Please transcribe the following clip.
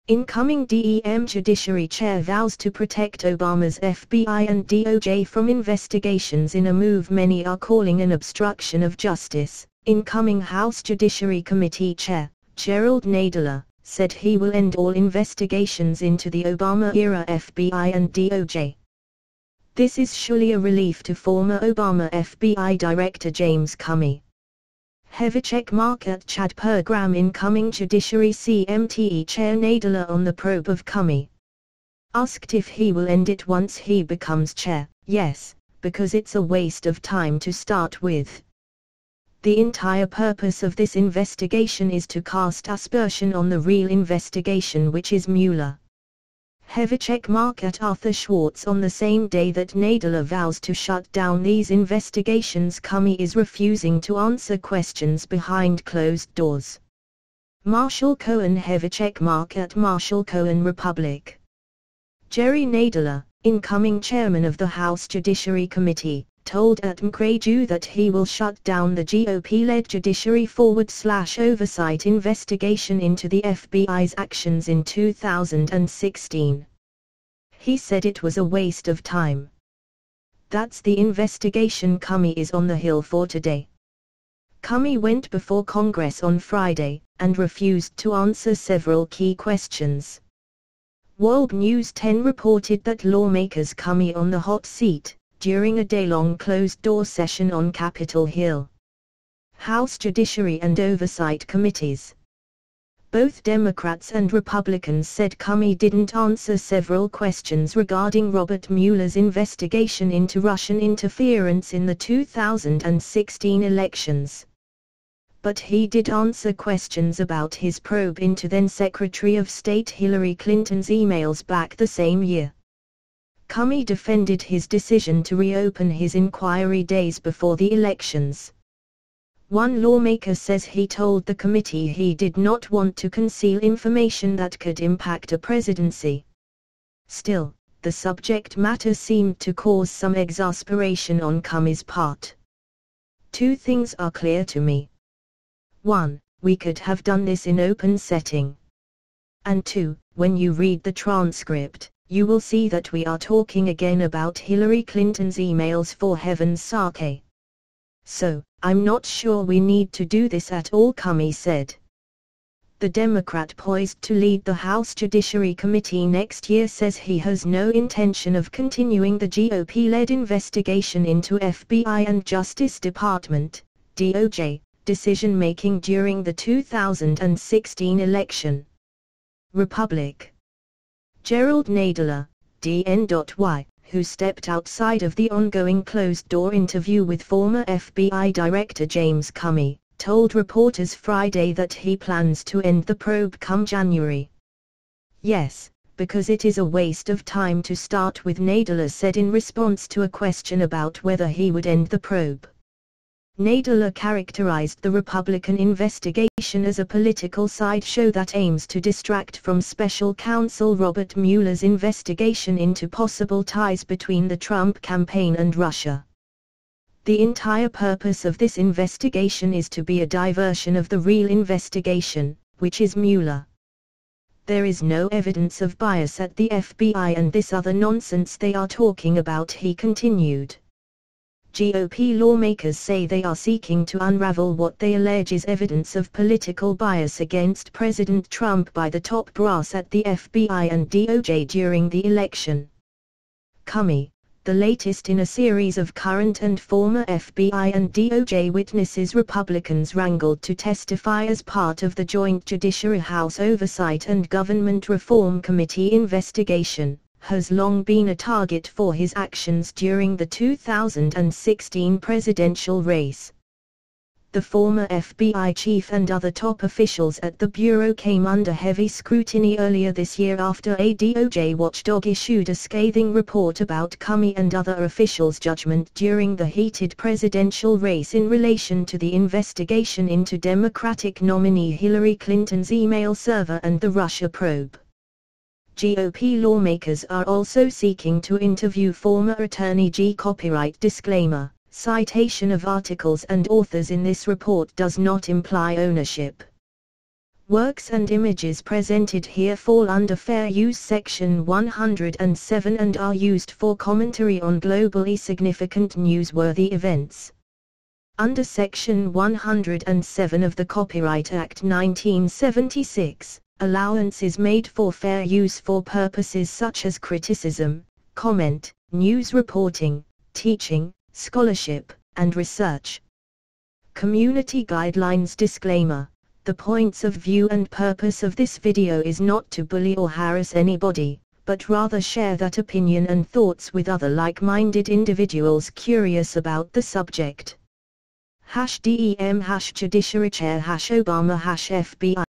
Incoming DEM Judiciary Chair vows to protect Obama's FBI and DOJ from investigations in a move many are calling an obstruction of justice. Incoming House Judiciary Committee Chair, Gerald Nadler, said he will end all investigations into the Obama-era FBI and DOJ. This is surely a relief to former Obama FBI Director James Comey. Heavy check mark at Chad Pergram. Incoming Judiciary CMTE Chair Nadler on the probe of Comey. Asked if he will end it once he becomes chair, yes, because it's a waste of time to start with. The entire purpose of this investigation is to cast aspersion on the real investigation, which is Mueller. Heavy check mark at Arthur Schwartz. On the same day that Nadler vows to shut down these investigations, Comey is refusing to answer questions behind closed doors. Marshall Cohen. Heavy check mark at Marshall Cohen. Republic. Jerry Nadler, incoming chairman of the House Judiciary Committee, told Adam Craju that he will shut down the GOP-led Judiciary /Oversight investigation into the FBI's actions in 2016. He said it was a waste of time. That's the investigation Comey is on the Hill for today. Comey went before Congress on Friday, and refused to answer several key questions. World News 10 reported that lawmakers Comey on the hot seat, during a day-long closed-door session on Capitol Hill. House Judiciary and Oversight Committees. Both Democrats and Republicans said Comey didn't answer several questions regarding Robert Mueller's investigation into Russian interference in the 2016 elections. But he did answer questions about his probe into then-Secretary of State Hillary Clinton's emails back the same year. Comey defended his decision to reopen his inquiry days before the elections. One lawmaker says he told the committee he did not want to conceal information that could impact a presidency. Still, the subject matter seemed to cause some exasperation on Comey's part. Two things are clear to me. 1. We could have done this in open setting. And 2. When you read the transcript, you will see that we are talking again about Hillary Clinton's emails, for heaven's sake. So, I'm not sure we need to do this at all, Comey said. The Democrat poised to lead the House Judiciary Committee next year says he has no intention of continuing the GOP-led investigation into FBI and Justice Department, DOJ, decision-making during the 2016 election. Republic. Gerald Nadler, DNY, who stepped outside of the ongoing closed-door interview with former FBI Director James Comey, told reporters Friday that he plans to end the probe come January. Yes, because it is a waste of time to start with, Nadler said in response to a question about whether he would end the probe. Nadler characterized the Republican investigation as a political sideshow that aims to distract from special counsel Robert Mueller's investigation into possible ties between the Trump campaign and Russia. The entire purpose of this investigation is to be a diversion of the real investigation, which is Mueller. There is no evidence of bias at the FBI and this other nonsense they are talking about, he continued. GOP lawmakers say they are seeking to unravel what they allege is evidence of political bias against President Trump by the top brass at the FBI and DOJ during the election. Comey, the latest in a series of current and former FBI and DOJ witnesses Republicans wrangled to testify as part of the Joint Judiciary House Oversight and Government Reform Committee investigation, has long been a target for his actions during the 2016 presidential race. The former FBI chief and other top officials at the Bureau came under heavy scrutiny earlier this year after a DOJ watchdog issued a scathing report about Comey and other officials' judgment during the heated presidential race in relation to the investigation into Democratic nominee Hillary Clinton's email server and the Russia probe. GOP lawmakers are also seeking to interview former Attorney G. Copyright disclaimer, citation of articles and authors in this report does not imply ownership. Works and images presented here fall under Fair Use Section 107 and are used for commentary on globally significant newsworthy events. Under Section 107 of the Copyright Act 1976, allowance is made for fair use for purposes such as criticism, comment, news reporting, teaching, scholarship, and research. Community Guidelines Disclaimer: the points of view and purpose of this video is not to bully or harass anybody, but rather share that opinion and thoughts with other like-minded individuals curious about the subject. #DEM #Judiciary Chair #Obama #FBI